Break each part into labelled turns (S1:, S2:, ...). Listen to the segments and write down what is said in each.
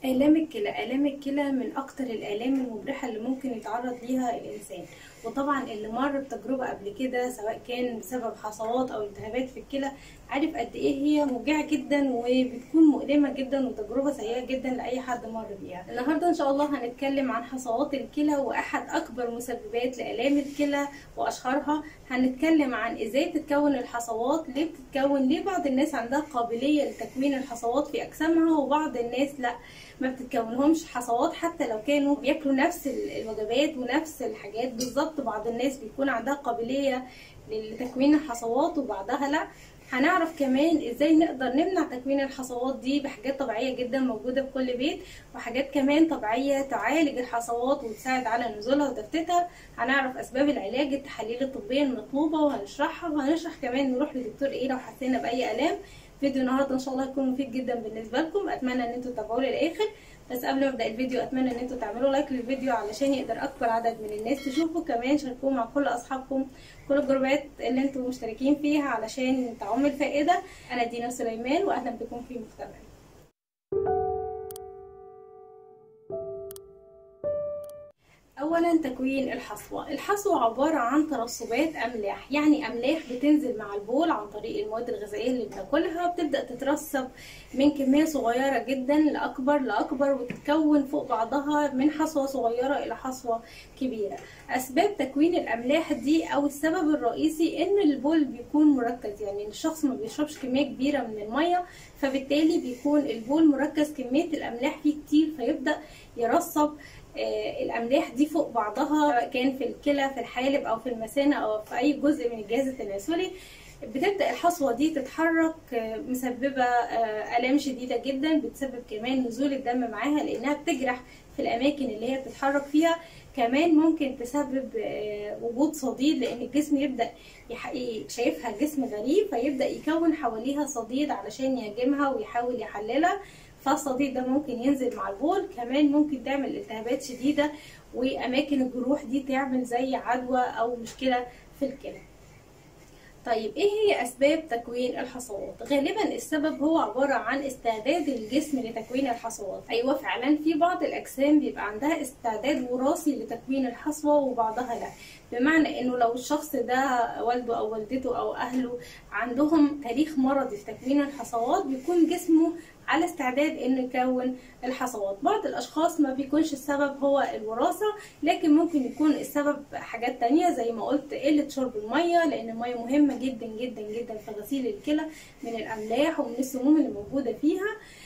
S1: آلام الكلى، آلام الكلى من أكتر الآلام المبرحة اللي ممكن يتعرض ليها الإنسان. وطبعا اللي مر بتجربة قبل كده سواء كان بسبب حصوات أو التهابات في الكلى عارف قد إيه هي موجعة جدا وبتكون مؤلمة جدا وتجربة سيئة جدا لأي حد مر بيها. النهاردة إن شاء الله هنتكلم عن حصوات الكلى وأحد أكبر مسببات لآلام الكلى وأشهرها. هنتكلم عن إزاي تتكون الحصوات، ليه بتتكون، ليه بعض الناس عندها قابلية لتكوين الحصوات في أجسامها وبعض الناس لأ ما بتتكونهمش حصوات حتى لو كانوا بياكلوا نفس الوجبات ونفس الحاجات بالظبط. بعض الناس بيكون عندها قابلية لتكوين الحصوات وبعضها لا. هنعرف كمان ازاي نقدر نمنع تكوين الحصوات دي بحاجات طبيعية جدا موجودة في كل بيت، وحاجات كمان طبيعية تعالج الحصوات وتساعد على نزولها وتفتيتها. هنعرف اسباب العلاج، التحاليل الطبية المطلوبة وهنشرحها، وهنشرح كمان نروح لدكتور ايه لو حسينا باي الام. فيديو النهارده ان شاء الله هيكون مفيد جدا بالنسبه لكم، اتمنى ان انتوا تتابعوه للاخر. بس قبل ما ابدا الفيديو اتمنى ان انتوا تعملوا لايك للفيديو علشان يقدر اكبر عدد من الناس تشوفه. كمان شاركوه مع كل اصحابكم، كل الجروبات اللي انتوا مشتركين فيها علشان تعم الفائده. انا دينا سليمان واهلا بكم في مجتمعي. اولا تكوين الحصوه. الحصوه عباره عن ترسبات املاح، يعني املاح بتنزل مع البول عن طريق المواد الغذائيه اللي بناكلها، بتبدا تترسب من كميه صغيره جدا لاكبر وتتكون فوق بعضها من حصوه صغيره الى حصوه كبيره. اسباب تكوين الاملاح دي او السبب الرئيسي ان البول بيكون مركز، يعني الشخص ما بيشربش كميه كبيره من الميه، فبالتالي بيكون البول مركز كميه الاملاح فيه كتير، فيبدا يرسب الاملاح دي فوق بعضها سواء كان في الكلى في الحالب او في المثانه او في اي جزء من الجهاز التناسلي. بتبدا الحصوه دي تتحرك مسببه الام شديده جدا، بتسبب كمان نزول الدم معاها لانها بتجرح في الاماكن اللي هي بتتحرك فيها. كمان ممكن تسبب وجود صديد لان الجسم يبدا شايفها جسم غريب فيبدا يكون حواليها صديد علشان يهاجمها ويحاول يحللها، فالصديد ده ممكن ينزل مع البول. كمان ممكن تعمل التهابات شديدة وأماكن الجروح دي تعمل زي عدوى أو مشكلة في الكلى. طيب ايه هي اسباب تكوين الحصوات؟ غالبا السبب هو عبارة عن استعداد الجسم لتكوين الحصوات. ايوه فعلا في بعض الاجسام بيبقى عندها استعداد وراثي لتكوين الحصوة وبعضها لا، بمعنى انه لو الشخص ده والده او والدته او اهله عندهم تاريخ مرضي في تكوين الحصوات بيكون جسمه على استعداد انه يكون الحصوات. بعض الاشخاص ما بيكونش السبب هو الوراثة، لكن ممكن يكون السبب حاجات تانية زي ما قلت قلة شرب المية، لان المية مهمة جدا جدا جدا في غسيل الكلى من الاملاح ومن السموم اللي موجودة فيها.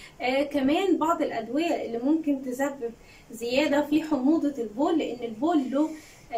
S1: كمان بعض الادوية اللي ممكن تسبب زيادة في حموضة البول، لان البول له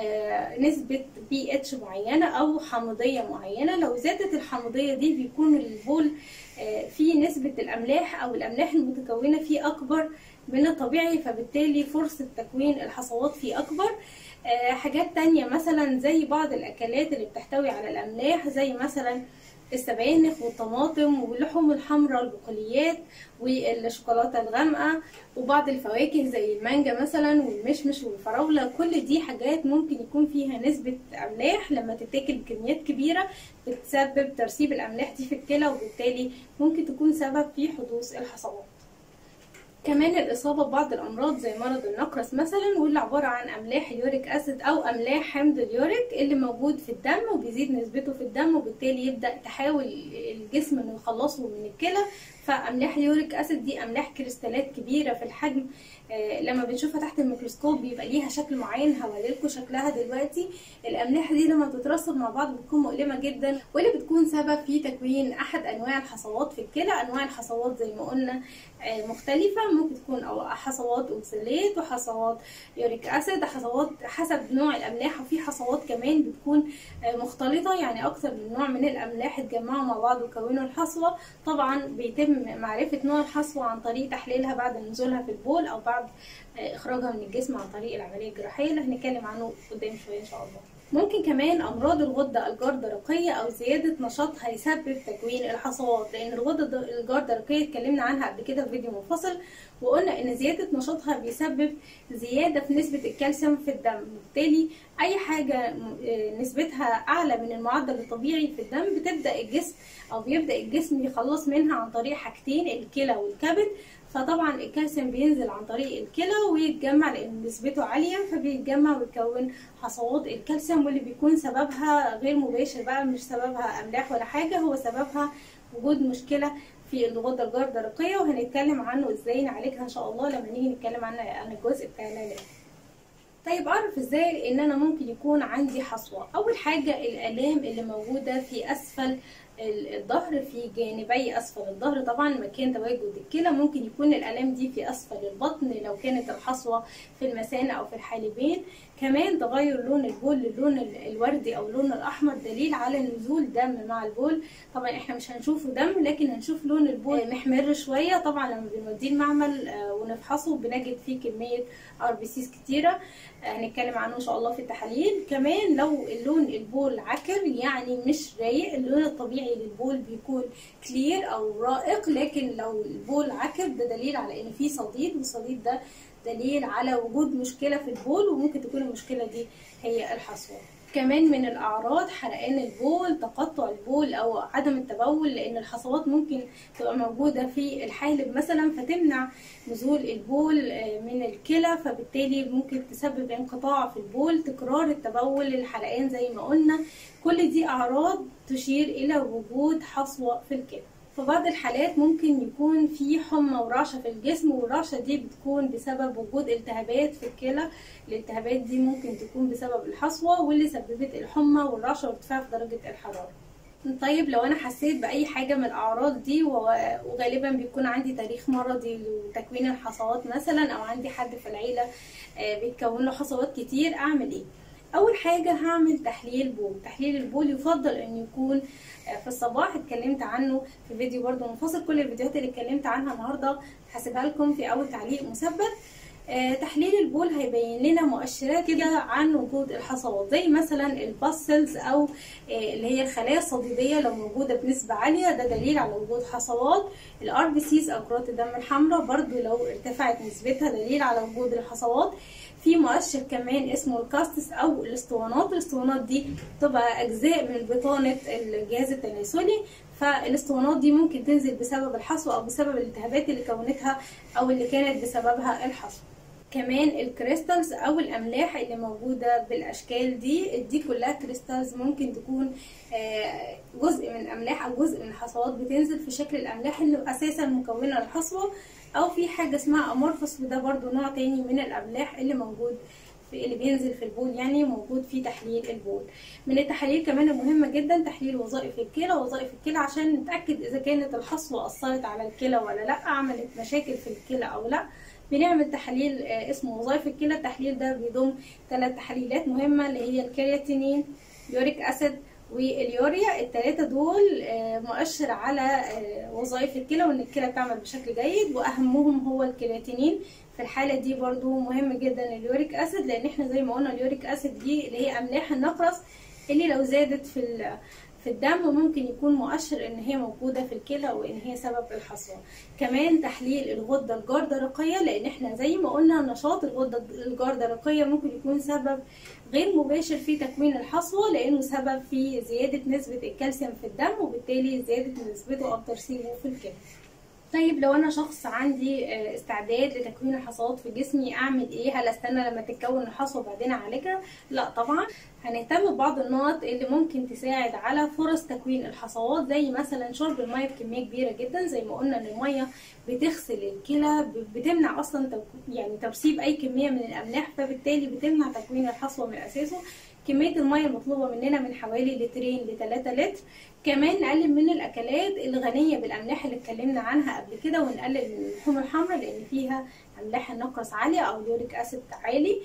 S1: نسبة pH معينة أو حامضية معينة. لو زادت الحامضية دي بيكون البول فيه نسبة الأملاح أو الأملاح المتكونة فيه أكبر من الطبيعي، فبالتالي فرصة تكوين الحصوات فيه أكبر. حاجات تانية مثلا زي بعض الأكلات اللي بتحتوي على الأملاح زي مثلا السبانخ والطماطم واللحوم الحمراء، البقوليات والشوكولاته الغامقه، وبعض الفواكه زي المانجا مثلا والمشمش والفراوله. كل دي حاجات ممكن يكون فيها نسبه املاح لما تتاكل بكميات كبيره بتسبب ترسيب الاملاح دي في الكلى، وبالتالي ممكن تكون سبب في حدوث الحصوات. كمان الإصابة ببعض الأمراض زي مرض النقرس مثلا، واللي عبارة عن أملاح اليوريك أسيد أو أملاح حمض اليوريك اللي موجود في الدم وبيزيد نسبته في الدم، وبالتالي يبدأ تحاول الجسم إنه يخلصه من الكلى. فأملاح اليوريك أسيد دي أملاح كريستالات كبيرة في الحجم، لما بنشوفها تحت الميكروسكوب بيبقى ليها شكل معين، هوريلكوا شكلها دلوقتي. الأملاح دي لما بتترسب مع بعض بتكون مؤلمة جدا، واللي بتكون سبب في تكوين أحد أنواع الحصوات في الكلى. أنواع الحصوات زي ما قلنا مختلفة، ممكن تكون حصوات أوكسالات وحصوات يوريك أسيد، حصوات حسب نوع الأملاح، وفي حصوات كمان بتكون مختلطة، يعني أكتر من نوع من الأملاح اتجمعوا مع بعض وكونوا الحصوة. طبعا بيتم معرفة نوع الحصوة عن طريق تحليلها بعد نزولها في البول أو بعد إخراجها من الجسم عن طريق العملية الجراحية اللي هنتكلم عنه قدام شوية إن شاء الله. ممكن كمان أمراض الغدة الجرثرقية أو زيادة نشاطها يسبب تكوين الحصوات، لأن الغدة الجرثرقية اتكلمنا عنها قبل كده في فيديو منفصل، وقلنا إن زيادة نشاطها بيسبب زيادة في نسبة الكالسيوم في الدم، وبالتالي أي حاجة نسبتها أعلى من المعدل الطبيعي في الدم بيبدأ الجسم يخلص منها عن طريق حاجتين، الكلى والكبد. فطبعا الكالسيوم بينزل عن طريق الكلى ويتجمع لان نسبته عاليه، فبيتجمع ويكون حصوات الكالسيوم، واللي بيكون سببها غير مباشر بقى، مش سببها املاح ولا حاجه، هو سببها وجود مشكله في الغده الجردرقيه، وهنتكلم عنه ازاي نعالجها ان شاء الله لما نيجي نتكلم عن الجزء بتاع العلاج. طيب اعرف ازاي ان انا ممكن يكون عندي حصوه؟ اول حاجه الالام اللي موجوده في اسفل الظهر، في جانبي اسفل الظهر، طبعا مكان تواجد الكلى. ممكن يكون الالام دي في اسفل البطن لو كانت الحصوه في المثانه او في الحالبين. كمان تغير لون البول للون الوردي او اللون الاحمر دليل على نزول دم مع البول. طبعا احنا مش هنشوفه دم، لكن هنشوف لون البول محمر شويه. طبعا لما بنوديه المعمل ونفحصه بنجد فيه كميه RBCs كتيره، هنتكلم عنه ان شاء الله في التحاليل. كمان لو اللون البول عكر يعني مش رايق، اللون الطبيعي للبول بيكون كلير او رائق، لكن لو البول عكر ده دليل على ان في صديد، والصديد ده دليل على وجود مشكله في البول، وممكن تكون المشكله دي هي الحصوه. كمان من الاعراض حرقان البول، تقطع البول او عدم التبول، لان الحصوات ممكن تبقى موجوده في الحالب مثلا فتمنع نزول البول من الكلى، فبالتالي ممكن تسبب انقطاع في البول، تكرار التبول، الحرقان زي ما قلنا. كل دي اعراض تشير الى وجود حصوه في الكلى. في بعض الحالات ممكن يكون في حمى ورعشة في الجسم، والرعشة دي بتكون بسبب وجود التهابات في الكلى. الالتهابات دي ممكن تكون بسبب الحصوة، واللي سببت الحمى والرعشة وارتفاع في درجة الحرارة. طيب لو انا حسيت باي حاجة من الاعراض دي، وغالبا بيكون عندي تاريخ مرضي لتكوين الحصوات مثلا، او عندي حد في العيلة بيتكون له حصوات كتير، اعمل ايه؟ اول حاجه هعمل تحليل بول. تحليل البول يفضل ان يكون في الصباح، اتكلمت عنه في فيديو برضو منفصل. كل الفيديوهات اللي اتكلمت عنها النهارده هسيبها لكم في اول تعليق مثبت. تحليل البول هيبين لنا مؤشرات كده عن وجود الحصوات، زي مثلا الباسلز او اللي هي الخلايا الصديديه لو موجوده بنسبه عاليه، ده دليل على وجود حصوات. الRBCs او كرات الدم الحمراء برضو لو ارتفعت نسبتها دليل على وجود الحصوات. في مؤشر كمان اسمه الكاستس او الاسطوانات. الاسطوانات دي بتبقى اجزاء من بطانه الجهاز التناسلي، فالاسطوانات دي ممكن تنزل بسبب الحصوه او بسبب الالتهابات اللي كونتها او اللي كانت بسببها الحصوه. كمان الكريستالز او الاملاح اللي موجوده بالاشكال دي كلها كريستالز، ممكن تكون جزء من املاح او جزء من الحصوات بتنزل في شكل الاملاح اللي اساسا مكونه للحصوه، او في حاجه اسمها امورفوس، وده برضو نوع تاني من الاملاح اللي موجود اللي بينزل في البول، يعني موجود في تحليل البول. من التحاليل كمان المهمه جدا تحليل وظائف الكلى. وظائف الكلى عشان نتاكد اذا كانت الحصوه اثرت على الكلى ولا لا، عملت مشاكل في الكلى او لا، بنعمل تحليل اسمه وظائف الكلى. التحليل ده بيضم 3 تحليلات مهمه اللي هي الكرياتينين، يوريك اسيد، واليوريا. ال3 دول مؤشر على وظائف الكلى وان الكلى بتعمل بشكل جيد، واهمهم هو الكرياتينين. في الحاله دي برضو مهم جدا اليوريك اسيد، لان احنا زي ما قلنا اليوريك اسيد دي اللي هي املاح النقرس اللي لو زادت في الدم ممكن يكون مؤشر ان هي موجوده في الكلى وان هي سبب الحصوه. كمان تحليل الغده الجردرقيه، لان احنا زي ما قلنا نشاط الغده الجردرقيه ممكن يكون سبب غير مباشر في تكوين الحصوه، لانه سبب في زياده نسبه الكالسيوم في الدم، وبالتالي زياده نسبته او ترسيبه في الكلى. طيب لو انا شخص عندي استعداد لتكوين الحصوات في جسمي، اعمل ايه؟ هل استنى لما تتكون الحصوه وبعدين اعالجها؟ لا طبعا، هنهتم ببعض النقط اللي ممكن تساعد على فرص تكوين الحصوات، زي مثلا شرب الميه بكميه كبيره جدا. زي ما قلنا ان الميه بتغسل الكلى، بتمنع اصلا يعني ترسيب اي كميه من الاملاح، فبالتالي بتمنع تكوين الحصوه من اساسه. كميه الميه المطلوبه مننا من حوالي 2 ل 3 لتر. كمان نقلل من الاكلات الغنيه بالاملاح اللي اتكلمنا عنها قبل كده، ونقلل من اللحوم الحمراء لان فيها املاح النقرس عاليه او اليوريك اسيد عالي.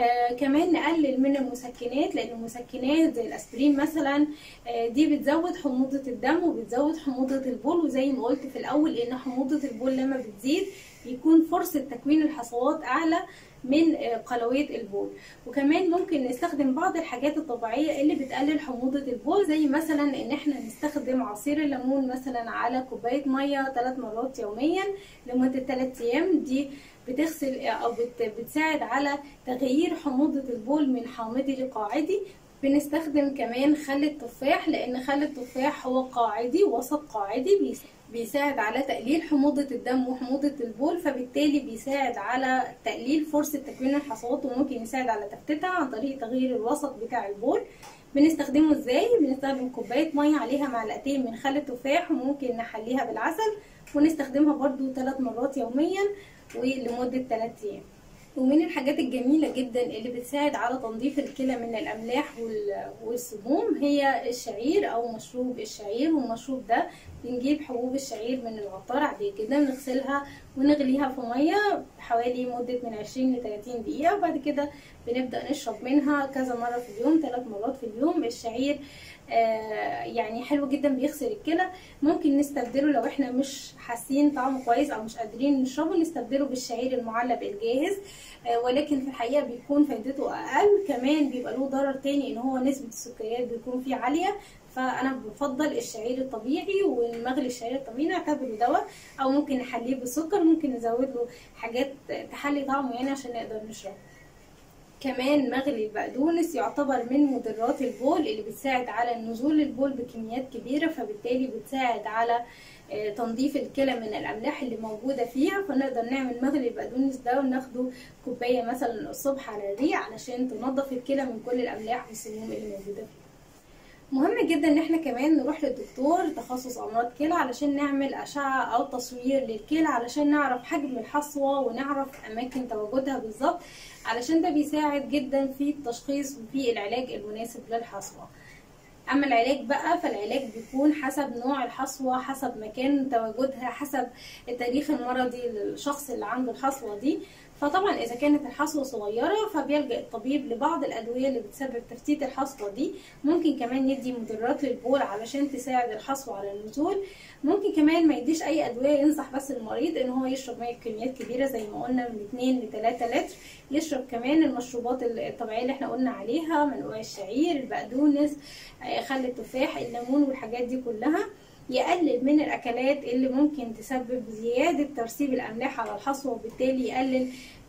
S1: كمان نقلل من المسكنات، لان المسكنات زي الاسبرين مثلا دي بتزود حموضه الدم وبتزود حموضه البول، وزي ما قلت في الاول ان حموضه البول لما بتزيد بيكون فرصه تكوين الحصوات اعلى من قلوية البول. وكمان ممكن نستخدم بعض الحاجات الطبيعية اللي بتقلل حموضة البول، زي مثلا ان احنا نستخدم عصير الليمون مثلا على كوباية مية 3 مرات يوميا لمدة 3 ايام. دي بتغسل او بتساعد على تغيير حموضة البول من حامضي لقاعدي. بنستخدم كمان خل التفاح، لان خل التفاح هو قاعدي، وسط قاعدي، بيساعد على تقليل حموضة الدم وحموضة البول، فبالتالي بيساعد على تقليل فرصة تكوين الحصوات، وممكن يساعد على تفتيتها عن طريق تغيير الوسط بتاع البول. بنستخدمه ازاي؟ بنستخدم كوباية مية عليها معلقتين من خل التفاح، وممكن نحليها بالعسل، ونستخدمها برضو 3 مرات يوميا ولمدة 3 ايام. ومن الحاجات الجميلة جدا اللي بتساعد على تنظيف الكلى من الأملاح والسموم هي الشعير أو مشروب الشعير. والمشروب ده بنجيب حبوب الشعير من العطار عادية جدا، نغسلها ونغليها في مية حوالي مدة من 20 ل 30 دقيقة، وبعد كده بنبدأ نشرب منها كذا مرة في اليوم، 3 مرات في اليوم. الشعير يعني حلو جدا، بيغسل الكلى. ممكن نستبدله لو احنا مش حاسين طعمه كويس او مش قادرين نشربه، نستبدله بالشعير المعلب الجاهز، ولكن في الحقيقه بيكون فايدته اقل، كمان بيبقى له ضرر تاني ان هو نسبه السكريات بيكون فيه عاليه. فانا بفضل الشعير الطبيعي، ونغلي الشعير الطبيعي نعتبره دواء، او ممكن نحليه بالسكر، ممكن نزود له حاجات تحلي طعمه يعني عشان نقدر نشربه. كمان مغلي البقدونس يعتبر من مضرات البول اللي بتساعد على نزول البول بكميات كبيرة، فبالتالي بتساعد على تنظيف الكلى من الأملاح اللي موجودة فيها. فنقدر نعمل مغلي البقدونس ده وناخده كوباية مثلا الصبح على الريق علشان تنظف الكلى من كل الأملاح والسموم اللي موجودة فيها. مهم جدا ان احنا كمان نروح للدكتور تخصص امراض كلى علشان نعمل اشعة او تصوير للكلى، علشان نعرف حجم الحصوة ونعرف اماكن تواجدها بالظبط، علشان ده بيساعد جدا في التشخيص وفي العلاج المناسب للحصوة. اما العلاج بقى، فالعلاج بيكون حسب نوع الحصوة، حسب مكان تواجدها، حسب التاريخ المرضي للشخص اللي عنده الحصوة دي. فطبعا اذا كانت الحصوة صغيرة فبيلجأ الطبيب لبعض الادوية اللي بتسبب تفتيت الحصوة دي. ممكن كمان يدي مضرات للبول علشان تساعد الحصوة على النزول. ممكن كمان ما يديش اي ادوية، ينصح بس المريض ان هو يشرب ميه بكميات كبيرة زي ما قلنا من 2 ل 3 لتر. يشرب كمان المشروبات الطبيعية اللي احنا قلنا عليها، منقوع الشعير، البقدونس، خل التفاح، الليمون، والحاجات دي كلها. يقلل من الاكلات اللي ممكن تسبب زياده ترسيب الاملاح على الحصوه، وبالتالي يقلل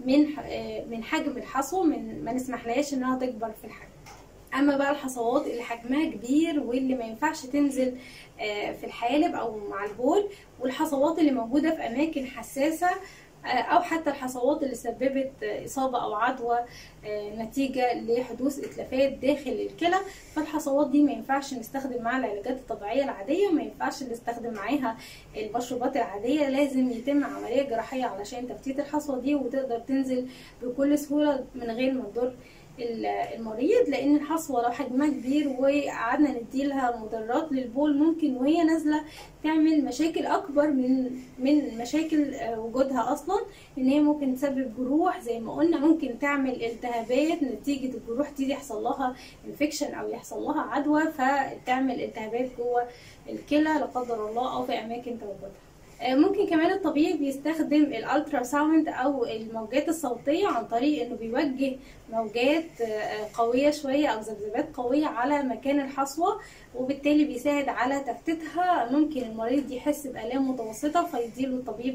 S1: من حجم الحصوه، ما نسمحلهاش انها تكبر في الحجم. اما بقى الحصوات اللي حجمها كبير واللي ما ينفعش تنزل في الحالب او مع البول، والحصوات اللي موجوده في اماكن حساسه، او حتى الحصوات اللي سببت اصابه او عدوى نتيجه لحدوث اتلافات داخل الكلى، فالحصوات دي ما ينفعش نستخدم معاها العلاجات الطبيعيه العاديه، وما ينفعش نستخدم معاها المشروبات العاديه. لازم يتم عمليه جراحيه علشان تفتيت الحصوه دي، وتقدر تنزل بكل سهوله من غير ما تضر المريض. لان الحصوه لو حجمها كبير وقعدنا نديلها مضرات للبول، ممكن وهي نازله تعمل مشاكل اكبر من مشاكل وجودها اصلا، ان هي ممكن تسبب جروح زي ما قلنا، ممكن تعمل التهابات نتيجه الجروح دي يحصل لها انفكشن او يحصل لها عدوى، فتعمل التهابات جوه الكلى لا قدر الله او في اماكن تواجدها. ممكن كمان الطبيب يستخدم الالترا ساوند او الموجات الصوتيه، عن طريق انه بيوجه موجات قويه شويه او ذبذبات قويه على مكان الحصوه، وبالتالي بيساعد على تفتيتها. ممكن المريض يحس بالام متوسطه فيديله الطبيب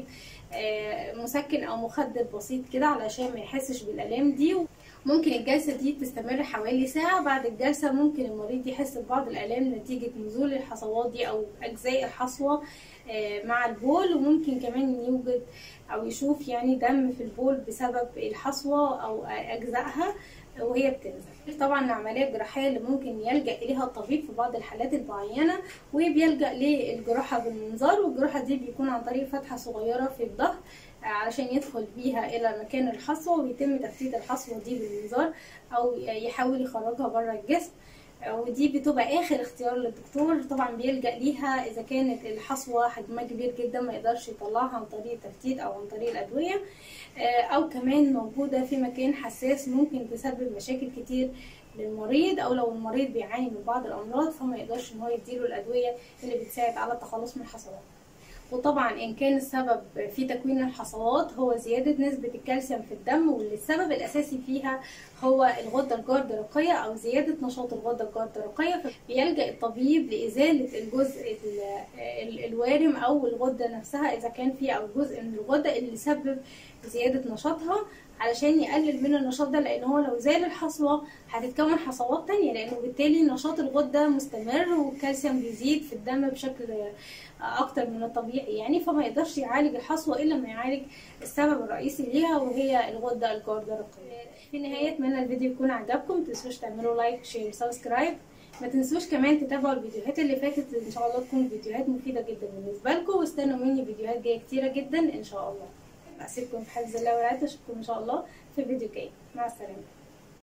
S1: مسكن او مخدر بسيط كده علشان ما يحسش بالالام دي. ممكن الجلسة دي تستمر حوالي ساعة. بعد الجلسة ممكن المريض يحس ببعض الآلام نتيجة نزول الحصوات دي أو أجزاء الحصوة مع البول، وممكن كمان يوجد أو يشوف يعني دم في البول بسبب الحصوة أو أجزائها وهي بتنزل. طبعا العملية الجراحية اللي ممكن يلجأ إليها الطبيب في بعض الحالات المعينة، وبيلجأ للجراحة بالمنظار، والجراحة دي بيكون عن طريق فتحة صغيرة في الظهر علشان يدخل بيها الى مكان الحصوه، ويتم تفتيت الحصوه دي بالمنظار او يحاول يخرجها بره الجسم. ودي بتبقى اخر اختيار للدكتور، طبعا بيلجأ ليها اذا كانت الحصوه حجمها كبير جدا ما يقدرش يطلعها عن طريق التفتيت او عن طريق الادويه، او كمان موجوده في مكان حساس ممكن تسبب مشاكل كتير للمريض، او لو المريض بيعاني من بعض الامراض فما يقدرش ان هو يديله الادويه اللي بتساعد على التخلص من الحصوات. وطبعا ان كان السبب في تكوين الحصوات هو زيادة نسبة الكالسيوم في الدم، واللي السبب الاساسي فيها هو الغدة الجرثرقية او زيادة نشاط الغدة الجرثرقية، فبيلجأ الطبيب لازالة الجزء الوارم او الغدة نفسها اذا كان فيه، او جزء من الغدة اللي سبب زيادة نشاطها علشان يقلل من النشاط ده، لان هو لو زال الحصوة هتتكون حصوات تانية، لانه بالتالي نشاط الغدة مستمر والكالسيوم بيزيد في الدم بشكل اكتر من الطبيعي يعني، فما يقدرش يعالج الحصوة الا ما يعالج السبب الرئيسي ليها وهي الغدة الجوردرقية. في النهاية اتمنى الفيديو يكون عجبكم، متنسوش تعملوا لايك شير سبسكرايب، ما تنسوش كمان تتابعوا الفيديوهات اللي فاتت، ان شاء الله تكون فيديوهات مفيدة جدا بالنسبة لكم، واستنوا مني فيديوهات جاية كتيرة جدا ان شاء الله. اسيبكم في حفظ الله ورعايته، اشوفكم ان شاء الله في فيديو جاي، مع السلامة.